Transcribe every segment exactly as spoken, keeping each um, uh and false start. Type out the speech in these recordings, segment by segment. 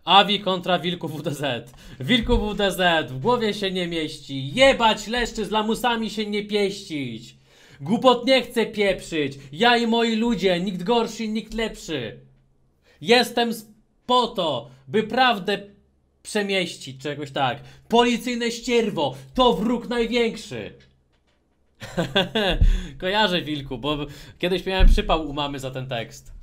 Avi kontra Wilku W D Z. Wilku W D Z, w głowie się nie mieści. Jebać leszczy, z lamusami się nie pieścić. Głupot nie chcę pieprzyć. Ja i moi ludzie, nikt gorszy, nikt lepszy. Jestem po to, by prawdę przemieścić, czegoś tak. Policyjne ścierwo, to wróg największy. Kojarzę, Wilku, bo kiedyś miałem przypał u mamy za ten tekst.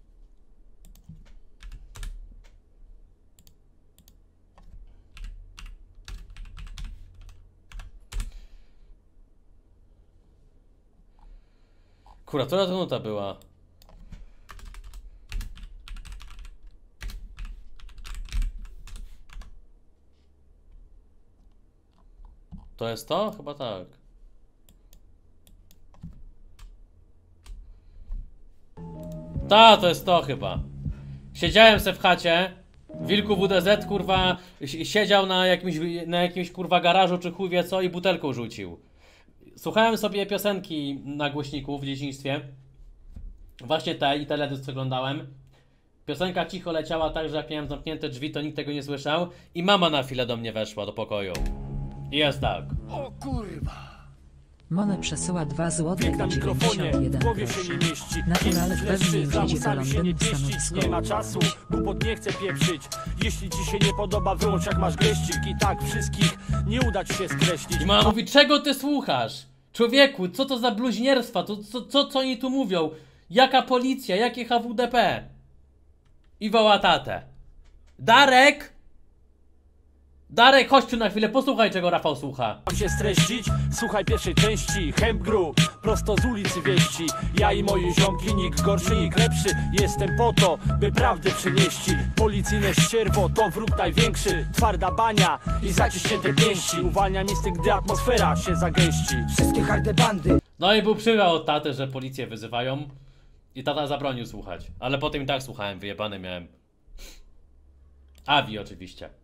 Kuratura to nuta była. To jest to? Chyba tak. Ta, to jest to chyba. Siedziałem se w chacie. Wilku W D Z, kurwa, siedział na jakimś, na jakimś kurwa garażu czy chuj wie co i butelką rzucił. Słuchałem sobie piosenki na głośniku w dzieciństwie. Właśnie te i teledysk oglądałem. Piosenka cicho leciała tak, że jak miałem zamknięte drzwi, to nikt tego nie słyszał. I mama na chwilę do mnie weszła do pokoju. I jest tak. O kurwa! Mone przesyła dwa złote Bieg na mikrofonie, w głowie się nie mieści. Naturalny w pewnym Leży, za jedzie łusami się nie pieścić. Nie ma czasu, głupot nie chcę pieprzyć. Jeśli ci się nie podoba, wyłącz jak masz geścik. I tak wszystkich nie uda ci się skreślić. I mama mówi, czego ty słuchasz? Człowieku, co to za bluźnierstwa? To, co, co, co oni tu mówią? Jaka policja? Jakie H W D P? I woła tatę. Darek! Darek, chodź tu na chwilę, posłuchaj, czego Rafał słucha. Mam się streścić? Słuchaj pierwszej części. Hemp Group, prosto z ulicy wieści. Ja i moje ziomki, nikt gorszy, nikt lepszy. Jestem po to, by prawdę przynieść. Policyjne ścierwo to wróg największy. Twarda bania i zaciśnięte pięści. Uwalniam instynkt, gdy atmosfera się zagęści. Wszystkie harde bandy. No i był przywiał od taty, że policję wyzywają. I tata zabronił słuchać. Ale potem i tak słuchałem, wyjebany miałem. Avi oczywiście.